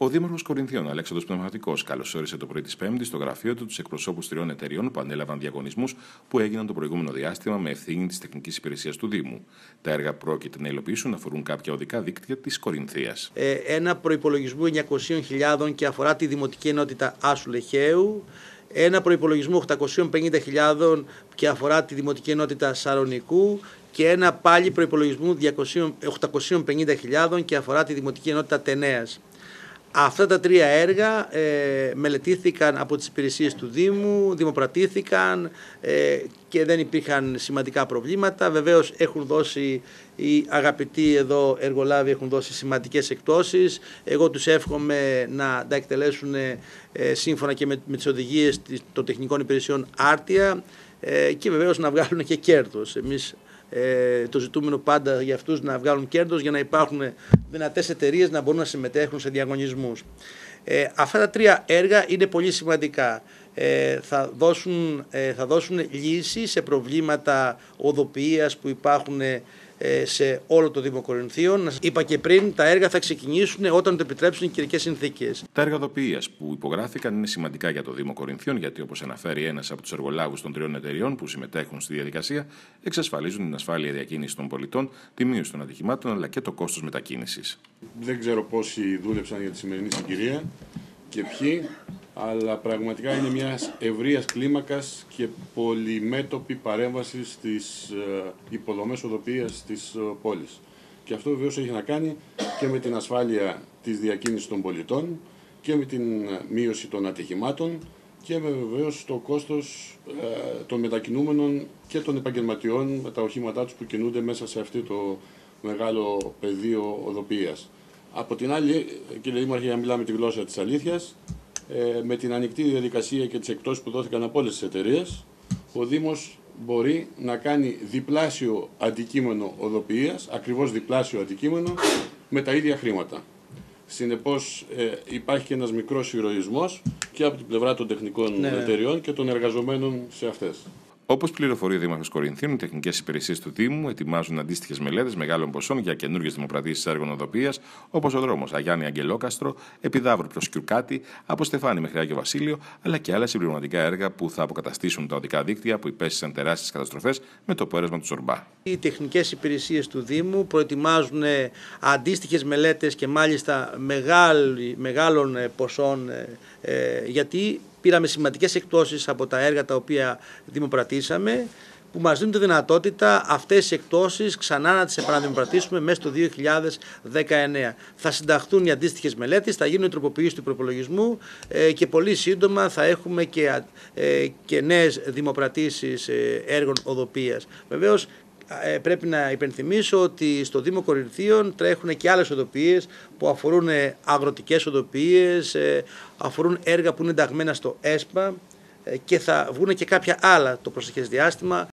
Ο Δήμαρχος Κορινθίων, Αλέξανδρος Πνευματικός, καλωσόρισε το πρωί της Πέμπτης στο γραφείο του τους εκπροσώπους 3 εταιριών που ανέλαβαν διαγωνισμούς που έγιναν το προηγούμενο διάστημα με ευθύνη της τεχνικής υπηρεσίας του Δήμου. Τα έργα που πρόκειται να υλοποιήσουν αφορούν κάποια οδικά δίκτυα της Κορινθίας. Ένα προϋπολογισμό 900.000 και αφορά τη Δημοτική Ενότητα Άσου Λεχαίου. Ένα προϋπολογισμό 850.000 και αφορά τη Δημοτική Ενότητα Σαρονικού. Και ένα πάλι προϋπολογισμό 850.000 και αφορά τη Δημοτική Ενότητα Τενέας. Αυτά τα 3 έργα μελετήθηκαν από τις υπηρεσίες του Δήμου, δημοπρατήθηκαν και δεν υπήρχαν σημαντικά προβλήματα. Βεβαίως έχουν δώσει οι αγαπητοί εδώ εργολάβοι, έχουν δώσει σημαντικές εκτόσεις. Εγώ τους εύχομαι να τα εκτελέσουν σύμφωνα και με τις οδηγίες των τεχνικών υπηρεσιών άρτια και βεβαίως να βγάλουν και κέρδος. Εμείς το ζητούμενο πάντα για αυτούς να βγάλουν κέρδος για να υπάρχουν δυνατές εταιρείες να μπορούν να συμμετέχουν σε διαγωνισμούς. Αυτά τα 3 έργα είναι πολύ σημαντικά. Θα δώσουν λύση σε προβλήματα οδοποιίας που υπάρχουν σε όλο το Δήμο Κορινθίων. Είπα και πριν, τα έργα θα ξεκινήσουν όταν το επιτρέψουν οι καιρικές συνθήκες. Τα έργα οδοποιίας που υπογράφηκαν είναι σημαντικά για το Δήμο Κορινθίων, γιατί όπως αναφέρει ένας από τους εργολάβους των 3 εταιριών που συμμετέχουν στη διαδικασία, εξασφαλίζουν την ασφάλεια διακίνησης των πολιτών, τη μείωση των ατυχημάτων αλλά και το κόστος μετακίνησης. Δεν ξέρω πόσοι δούλεψαν για τη σημερινή συγκυρία και ποιοι, αλλά πραγματικά είναι μια ευρείας κλίμακας και πολυμέτωπη παρέμβαση στις υποδομές οδοποιίας της πόλης. Και αυτό βεβαίως έχει να κάνει και με την ασφάλεια της διακίνησης των πολιτών και με την μείωση των ατυχημάτων και με βεβαίως το κόστος των μετακινούμενων και των επαγγελματιών με τα οχήματά τους που κινούνται μέσα σε αυτό το μεγάλο πεδίο οδοποιίας. Από την άλλη, κύριε Δήμαρχε, για να μιλάμε τη γλώσσα της αλήθειας, με την ανοιχτή διαδικασία και τις εκτόσεις που δόθηκαν από όλες τις εταιρείες, ο Δήμος μπορεί να κάνει διπλάσιο αντικείμενο οδοποιίας, ακριβώς διπλάσιο αντικείμενο, με τα ίδια χρήματα. Συνεπώς υπάρχει και ένας μικρός ηρωισμός και από την πλευρά των τεχνικών εταιρεών και των εργαζομένων σε αυτές. Όπως πληροφορεί ο Δήμαρχος Κορινθίων, οι τεχνικές υπηρεσίες του Δήμου ετοιμάζουν αντίστοιχες μελέτες μεγάλων ποσών για καινούργιες δημοπρατήσεις έργων οδοποιίας, όπως ο δρόμος Αγιάννη Αγγελόκαστρο, Επιδαύρου προς Κιουρκάτη, από Στεφάνη μέχρι Άγιο Βασίλειο, αλλά και άλλα συμπληρωματικά έργα που θα αποκαταστήσουν τα οδικά δίκτυα που υπέστησαν τεράστιες καταστροφές με το πέρασμα του Ζορμπά. Οι τεχνικές υπηρεσίες του Δήμου προετοιμάζουν αντίστοιχες μελέτες και μάλιστα μεγάλων ποσών, γιατί πήραμε σημαντικές εκτόσεις από τα έργα τα οποία δημοπρατήσαμε, που μας δίνουν τη δυνατότητα αυτές τις εκτόσεις ξανά να τις επαναδημοπρατήσουμε μέσα στο 2019. Θα συνταχθούν οι αντίστοιχες μελέτες, θα γίνουν οι τροποποιήσεις του προπολογισμού και πολύ σύντομα θα έχουμε και νέες δημοπρατήσεις έργων οδοποιίας. Βεβαίως, πρέπει να υπενθυμίσω ότι στο Δήμο Κορινθίων τρέχουν και άλλες οδοποιίες που αφορούν αγροτικές οδοποιίες, αφορούν έργα που είναι ενταγμένα στο ΕΣΠΑ και θα βγουν και κάποια άλλα το προσεχές διάστημα.